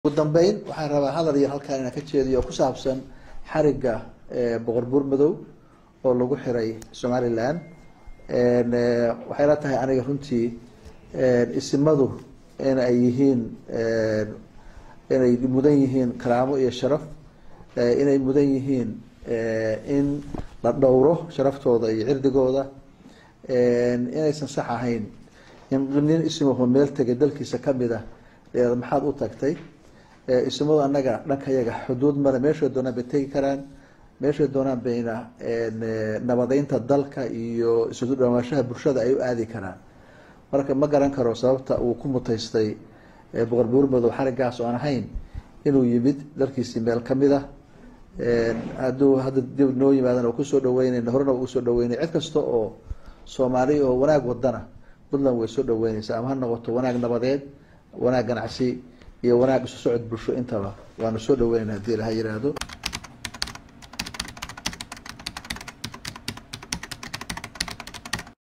ugu dambeyn waxaan rabaa hadal yar halkaan inaan ka jeediyo oo ku saabsan xariga boqor buur madow oo lagu xiray Somaliland waxay la tahay aniga runtii isimadu in ay yihiin inay mudan yihiin karaamo iyo sharaf inay mudan yihiin in la dhowro sharaftooda iyo cirdigooda inaysan sax ahayn in nin isimuhu meel tagay dalkiisa kamid ah maxaad u tagtay ismadu anaga dhankayaga xuduud male meesha doonaan bay tegi karaan meesha doonaan bayna nabadeynta dalka iyo isu dhawaanshaha bulshada ay u aadi karaan marka ma garan karo sababta uu ku mutaystay boqor buur madow xarigaas oo aan ahayn inuu yimid dalkiisii meel kamid ah hadduu hadda dib noo yimaadana oo kusoo dhaweynayna horena uu soo dhaweynay cid kasta oo Soomaali oo wanaag wadana Puntland way soo dhaweynaysaa ama ha noqoto wanaag nabadeed wanaag ganacsi iyo wanaag isu socod bulsho intaba waanu soo dhaweynaa hadii la yiraahdo